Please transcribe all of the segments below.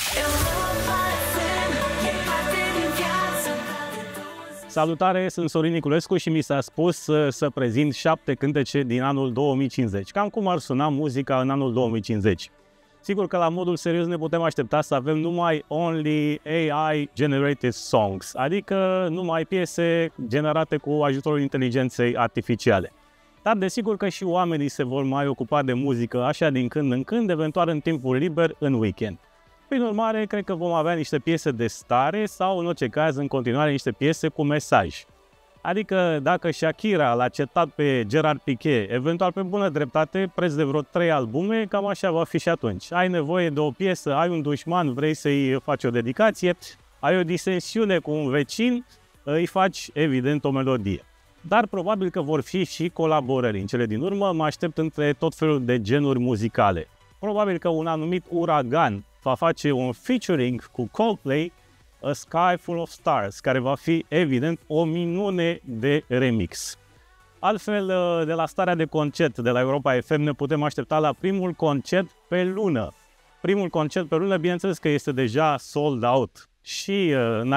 Salutare, sunt Sorin Niculescu și mi s-a spus să prezint 7 cântece din anul 2050. Cam cum ar suna muzica în anul 2050. Sigur că la modul serios ne putem aștepta să avem numai only AI generated songs, adică numai piese generate cu ajutorul inteligenței artificiale. Dar desigur că și oamenii se vor mai ocupa de muzică așa din când în când, eventual în timpul liber, în weekend. Prin urmare, cred că vom avea niște piese de stare sau, în orice caz, în continuare niște piese cu mesaj. Adică dacă Shakira l-a cetat pe Gerard Piqué, eventual pe bună dreptate, preț de vreo 3 albume, cam așa va fi și atunci. Ai nevoie de o piesă, ai un dușman, vrei să-i faci o dedicație, ai o disensiune cu un vecin, îi faci, evident, o melodie. Dar probabil că vor fi și colaborări. În cele din urmă mă aștept între tot felul de genuri muzicale. Probabil că un anumit Uragan va face un featuring cu Coldplay, A Sky Full of Stars, care va fi, evident, o minune de remix. Altfel, de la starea de concert de la Europa FM ne putem aștepta la primul concert pe lună. Primul concert pe lună, bineînțeles că este deja sold out. Și în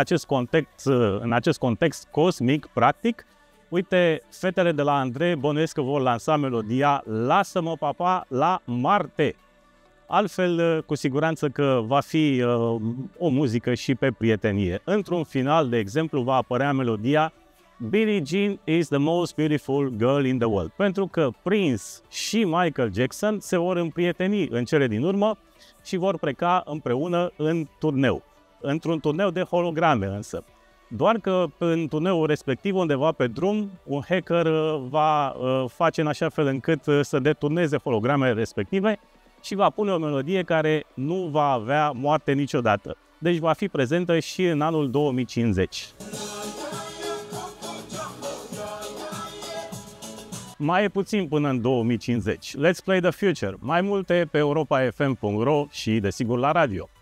acest context cosmic, practic, uite, fetele de la Andrei bănuiesc că vor lansa melodia Lasă-mă, papa, la Marte. Altfel, cu siguranță că va fi o muzică și pe prietenie. Într-un final, de exemplu, va apărea melodia Billie Jean is the most beautiful girl in the world. Pentru că Prince și Michael Jackson se vor împrieteni în cele din urmă și vor pleca împreună în turneu. Într-un turneu de holograme însă. Doar că în turneul respectiv, undeva pe drum, un hacker va face în așa fel încât să deturneze hologramele respective și va pune o melodie care nu va avea moarte niciodată. Deci va fi prezentă și în anul 2050. Mai e puțin până în 2050. Let's play the future. Mai multe pe europafm.ro și, desigur, la radio.